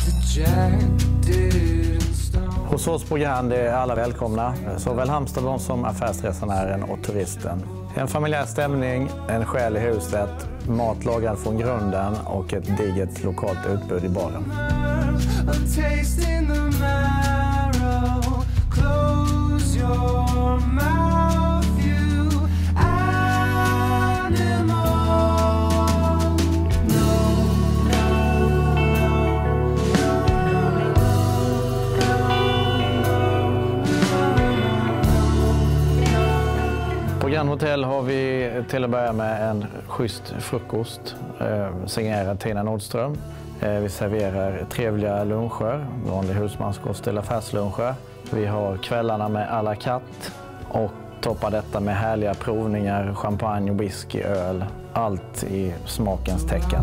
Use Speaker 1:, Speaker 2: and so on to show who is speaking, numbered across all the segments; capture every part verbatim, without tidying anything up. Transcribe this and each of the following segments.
Speaker 1: Hos oss på Grand är alla välkomna, såväl Halmstadbon som affärsresenären och turisten. En familjär stämning, en själ i huset, mat lagad från grunden och ett digert lokalt utbud i baren. På Grand Hotel har vi till att börja med en schysst frukost, eh, signerad Tina Nordström. Eh, vi serverar trevliga luncher, vanlig husmanskost eller affärsluncher. Vi har kvällarna med à la carte och toppar detta med härliga provningar, champagne, whisky, öl. Allt i smakens tecken.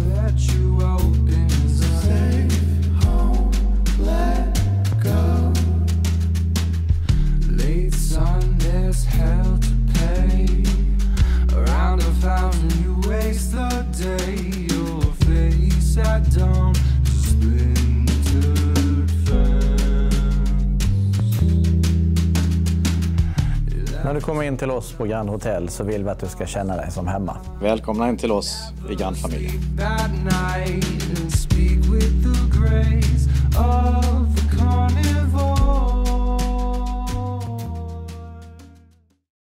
Speaker 1: När du kommer in till oss på Grand Hotel så vill vi att du ska känna dig som hemma.
Speaker 2: Välkomna in till oss i Grand-familjen.